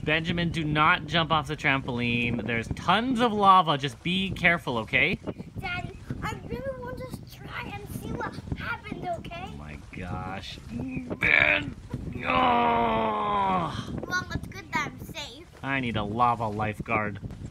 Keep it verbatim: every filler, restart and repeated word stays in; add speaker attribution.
Speaker 1: Benjamin, do not jump off the trampoline. There's tons of lava. Just be careful, okay?
Speaker 2: Daddy, I really want to try and see what happened, okay?
Speaker 1: Oh my gosh. Ben! Oh!
Speaker 2: Well, it's good that I'm safe.
Speaker 1: I need a lava lifeguard.